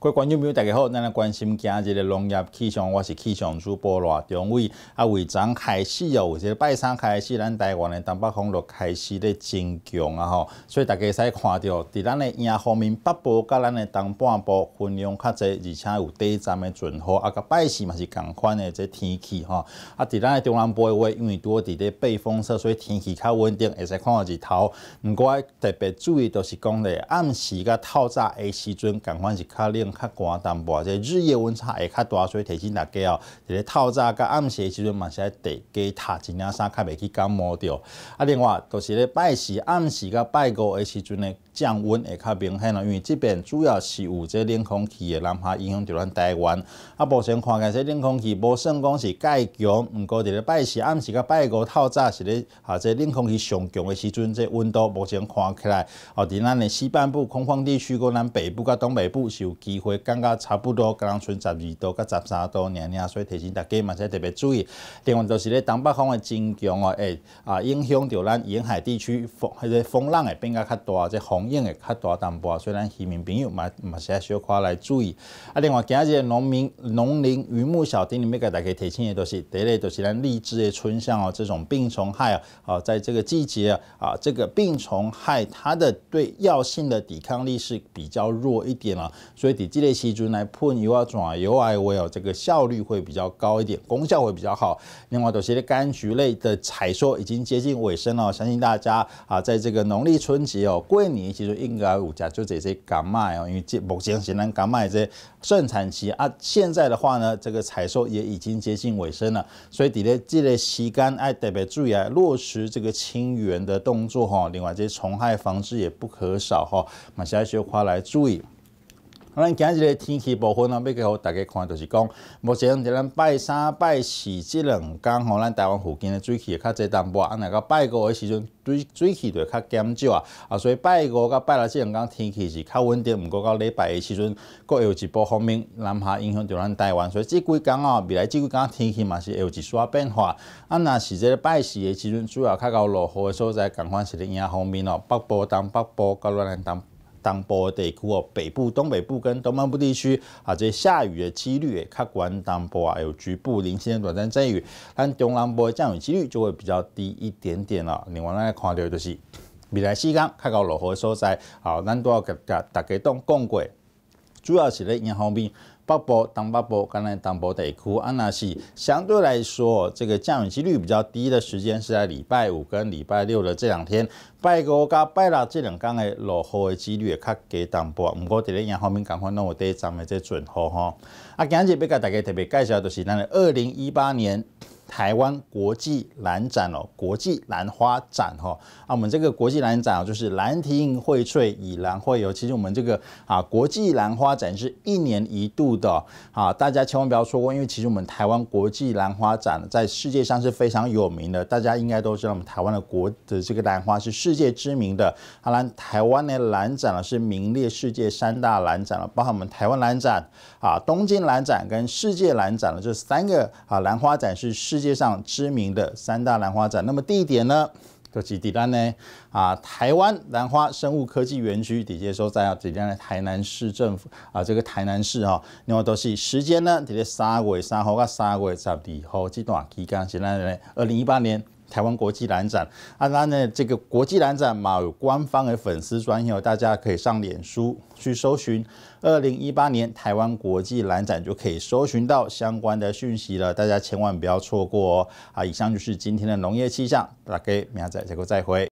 各位观众朋友，大家好，咱来关心今日的农业气象，我是气象主播罗中伟。为昨开始哦，有这个拜三开始，咱台湾的东北风就开始咧增强啊吼，所以大家使看到，伫咱的迎方面，北部甲咱的东半部分量较侪，而且有短暂的阵雨，甲拜四嘛是共款的这天气吼。伫咱的中南部的话，因为多伫咧背风侧，所以天气较稳定，会使看到日头。不过特别注意，就是讲咧暗时甲透早的时阵，共款是较冷。较寒淡薄，这日夜温差会较大，所以提醒大家哦，伫咧透早甲暗时的时阵嘛是爱加套一领衫，较袂去感冒着。另外就是咧拜四暗时甲拜五的时阵呢，降温会较明显咯，因为这边主要是有这冷空气的南下影响着咱台湾。目前看起来这冷空气无算讲是介强，不过伫咧拜四暗时甲拜五透早是咧这冷空气上强的时阵，这温度目前看起来伫咱的西半部空旷地区，跟咱北部甲东北部是有机会感觉差不多，可能剩12度甲13度尔，所以提醒大家嘛，要特别注意。另外就是咧东北风的增强哦，影响到咱沿海地区风浪会变甲较大，这风影会较大淡薄，所以咱渔民朋友嘛是要小可来注意。另外今日农林渔牧小丁里面给大家提醒的，就是第一个就是咱荔枝的春象哦，这种病虫害在这个季节这个病虫害它的对药性的抵抗力是比较弱一点了，所以伫这个时阵来喷油啊、转油啊，这个效率会比较高一点，功效会比较好。另外，就是柑橘类的采收已经接近尾声了，相信大家在这个农历春节过年其实应该有吃就这些柑麦因为目前是咱柑麦这盛产期现在的话呢，这个采收也已经接近尾声了，所以伫咧这个时间要特别注意落实这个清源的动作另外，这些虫害防治也不可少嘛，是要小可来注意。咱今日的天气部分要给大家看，就是讲，目前伫咱拜三、拜四这两天咱台湾附近的水汽会较侪淡薄若到拜五的时阵，水汽就会较减少所以拜五甲拜六这两天天气是较稳定，不过到礼拜的时阵，各有一部方面南下影响到咱台湾，所以这几天未来这几天天气嘛是会有一丝变化。若是这个拜四的时阵，主要较到落雨的所在，共款是咧迎方面北部、东北部甲咱东部的地区北部、东北部跟东半部地区这下雨的几率也较高，东部有局部零星的短暂阵雨，但中南部的降雨几率就会比较低一点点了。另外，咱来看到就是未来4天较到落雨的所在，咱都要甲大家讲过，主要是咧迎方面。北部、东北部跟咱东部地区若是相对来说，这个降雨几率比较低的时间是在礼拜五跟礼拜六的这两天，拜五甲拜六这两天的落雨的几率会较低淡薄。不过伫咧迎方面，共款拢有短暂的这阵雨今日要甲大家特别介绍，就是咱的2018年。台湾国际兰展国际兰花展我们这个国际兰展就是兰亭荟萃以兰会友。其实我们这个国际兰花展是1年1度的大家千万不要错过，因为其实我们台湾国际兰花展在世界上是非常有名的，大家应该都知道我们台湾的这个兰花是世界知名的。台湾的兰展是名列世界3大兰展包含我们台湾兰展东京兰展跟世界兰展这3个兰花展是世界上知名的3大兰花展。那么地点呢，就是伫咱呢台湾兰花生物科技园区底下所在伫咱台南市政府这个台南市另外都是时间呢，伫咧3月3号到3月12号这段期间是咱的2018年。台湾国际兰展咱呢这个国际兰展有官方的粉丝专页大家可以上脸书去搜寻2018年台湾国际兰展，就可以搜寻到相关的讯息了，大家千万不要错过以上就是今天的农业气象，大家明仔载再会。